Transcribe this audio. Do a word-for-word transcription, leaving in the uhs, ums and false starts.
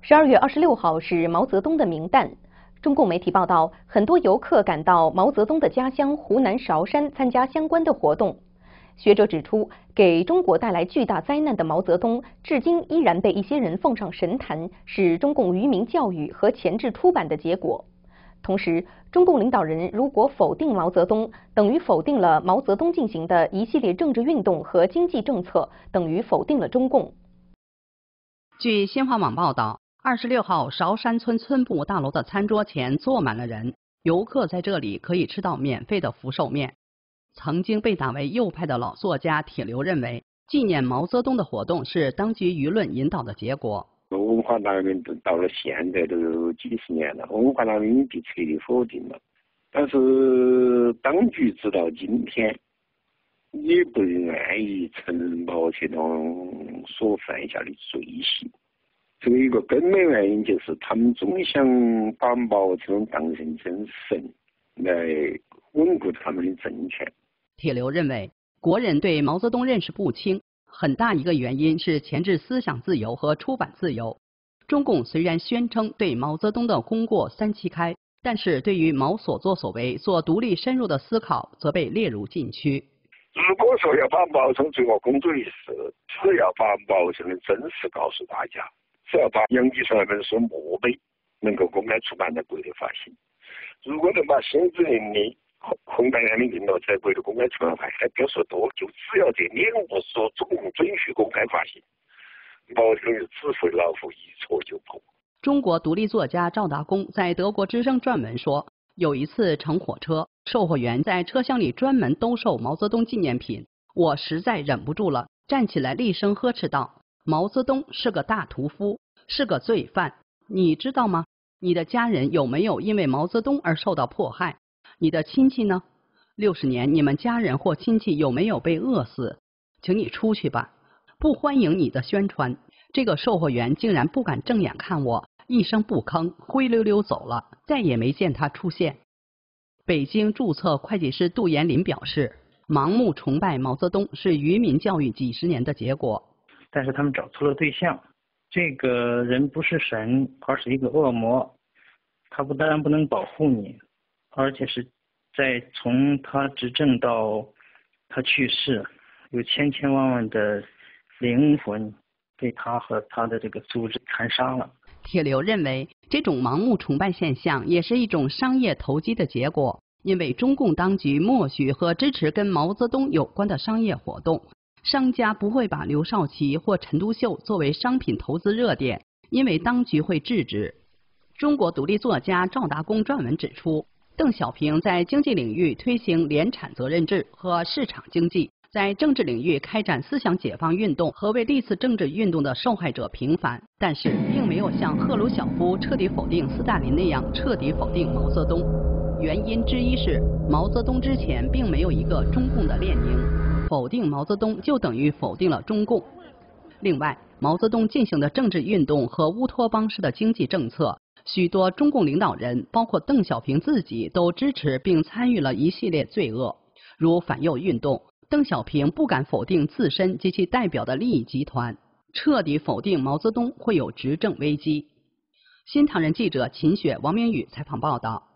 十二月二十六号是毛泽东的冥诞。中共媒体报道，很多游客赶到毛泽东的家乡湖南韶山参加相关的活动。学者指出，给中国带来巨大灾难的毛泽东，至今依然被一些人奉上神坛，是中共愚民教育和钳制出版的结果。同时，中共领导人如果否定毛泽东，等于否定了毛泽东进行的一系列政治运动和经济政策，等于否定了中共。 据新华网报道，二十六号韶山村村部大楼的餐桌前坐满了人，游客在这里可以吃到免费的福寿面。曾经被打为右派的老作家铁流认为，纪念毛泽东的活动是当局舆论引导的结果。 文化大革命到了现在都几十年了，文化大革命被彻底否定了，但是当局直到今天也不愿意承认毛泽东所犯下的罪行。这个一个根本原因就是他们总想把毛泽东当成真神来稳固他们的政权。 铁流认为，国人对毛泽东认识不清，很大一个原因是钳制思想自由和出版自由。中共虽然宣称对毛泽东的功过三七开，但是对于毛所作所为做独立深入的思考，则被列入禁区。 如果说要把毛泽东罪恶公诸于世，只要把毛泽东的真实告诉大家，只要把杨继传那本书墨本能够公开出版在国内发行，如果能把辛子林的红白两的运动在国内公开出版发行，还别说多，就只要这两部书中共准许公开发行，毛泽东就只会老虎一戳就破。 中国独立作家赵达公在德国之声撰文说，有一次乘火车，售货员在车厢里专门兜售毛泽东纪念品，我实在忍不住了，站起来厉声呵斥道：毛泽东是个大屠夫，是个罪犯，你知道吗？你的家人有没有因为毛泽东而受到迫害？你的亲戚呢？六十年你们家人或亲戚有没有被饿死？请你出去吧，不欢迎你的宣传。这个售货员竟然不敢正眼看我，一声不吭，灰溜溜走了，再也没见他出现。北京注册会计师杜延林表示，盲目崇拜毛泽东是愚民教育几十年的结果。 但是他们找错了对象，这个人不是神，而是一个恶魔，他不但不能保护你，而且是在从他执政到他去世，有千千万万的灵魂被他和他的这个组织砍杀了。 铁流认为，这种盲目崇拜现象也是一种商业投机的结果，因为中共当局默许和支持跟毛泽东有关的商业活动，商家不会把刘少奇或陈独秀作为商品投资热点，因为当局会制止。中国独立作家赵达公撰文指出，邓小平在经济领域推行联产责任制和市场经济，在政治领域开展思想解放运动和为历次政治运动的受害者平反，但是并没有像赫鲁晓夫彻底否定斯大林那样彻底否定毛泽东。原因之一是毛泽东之前并没有一个中共的列宁，否定毛泽东就等于否定了中共。另外，毛泽东进行的政治运动和乌托邦式的经济政策，许多中共领导人，包括邓小平自己，都支持并参与了一系列罪恶，如反右运动。邓小平不敢否定自身及其代表的利益集团，彻底否定毛泽东会有执政危机。新唐人记者秦雪、王明宇采访报道。